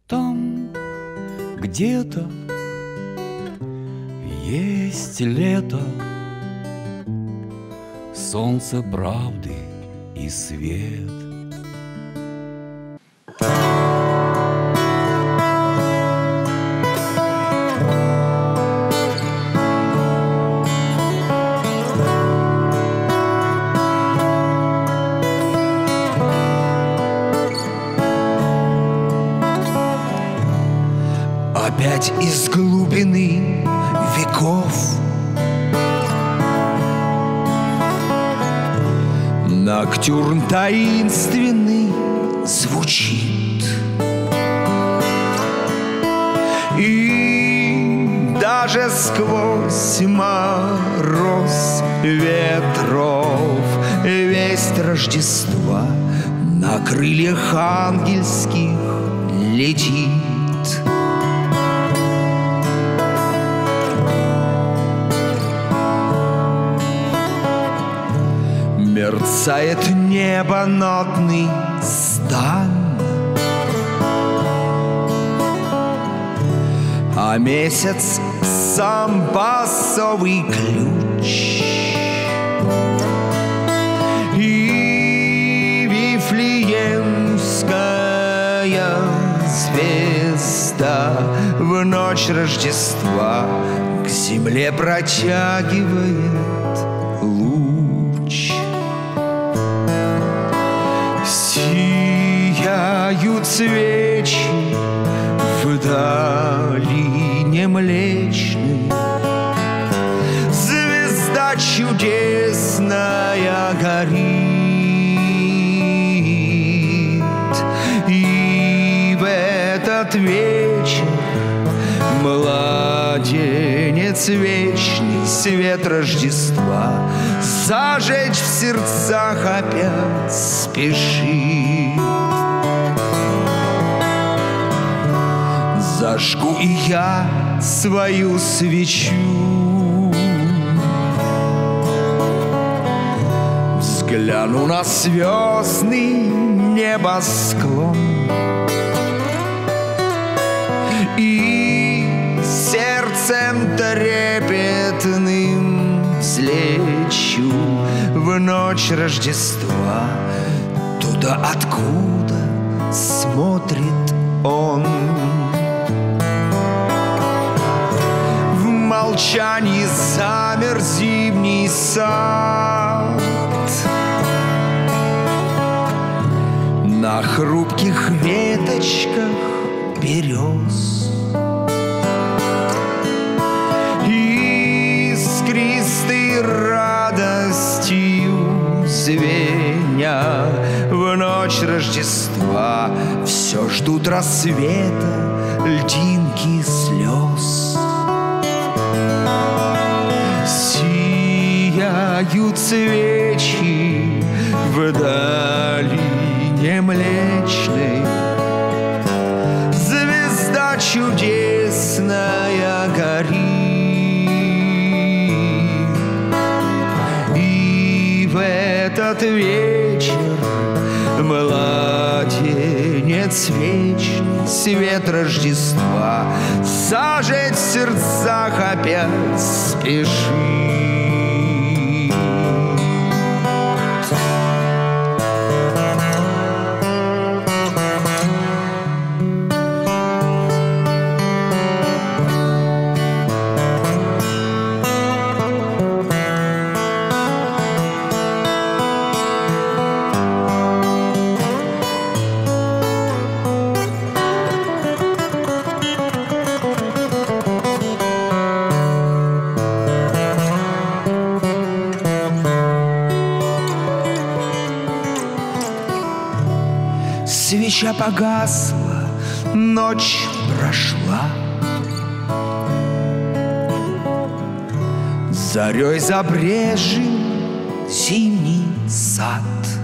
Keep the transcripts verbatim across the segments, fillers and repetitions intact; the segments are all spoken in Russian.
Там где-то есть лето, солнце правды и свет. Опять из глубины веков ноктюрн таинственный звучит, и даже сквозь мороз ветров весть Рождества на крыльях ангельских летит. Мерцает небо нотный стан, а месяц сам басовый ключ. И вифлеемская звезда в ночь Рождества к земле протягивает луч. Сияют свечи в долине Млечной, звезда чудесная горит, и в этот вечер младенец вечный, свет Рождества зажечь в сердцах опять спешит. Зажгу и я свою свечу, взгляну на звездный небосклон, и сердцем трепетным взлечу в ночь Рождества туда, откуда смотрит он. В молчании замер зимний сад, на хрупких веточках берез, искристой радостью звеня в ночь Рождества все ждут рассвета льдинки слез. Сияют свечи в долине Млечной, звезда чудесная горит, и в этот вечер младенец вечный, свет Рождества зажечь в сердцах опять спешит. Свеча погасла, ночь прошла, зарей забрежил зимний сад.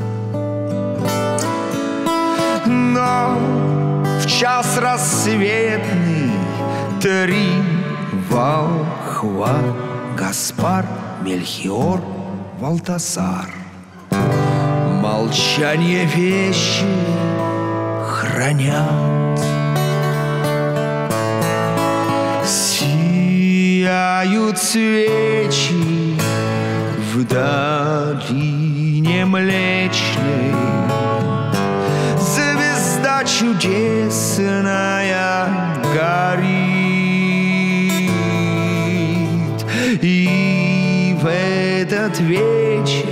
Но в час рассветный три волхва — Гаспар, Мельхиор, Валтасар — молчание вещи хранят. Сияют свечи в долине Млечной. Звезда чудесная горит, и в этот вечер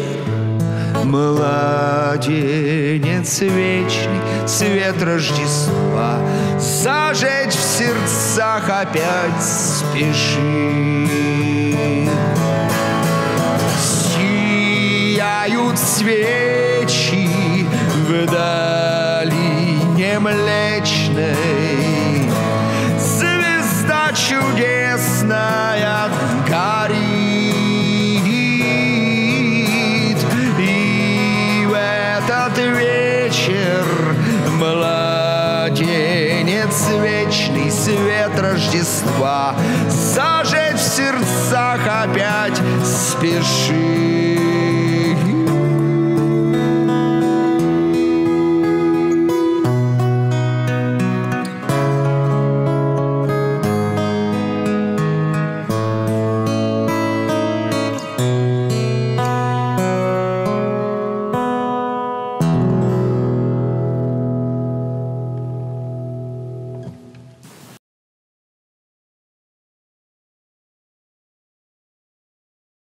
младенец вечный, свет Рождества зажечь в сердцах опять спешит. Сияют свечи в долине Млечной, звезда чудесная горит, и в этот вечер младенец вечный, свет Рождества зажечь в сердцах опять спешит.